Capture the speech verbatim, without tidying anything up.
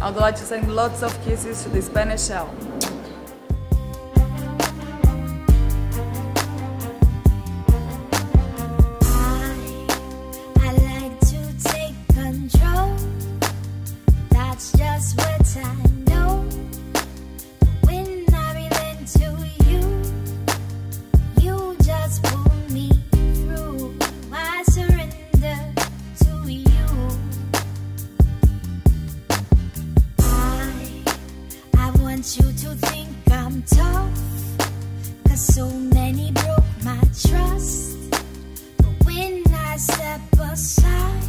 I'd like to send lots of kisses to the Spanish Elle. You to think I'm tough, cause so many broke my trust. But when I step aside,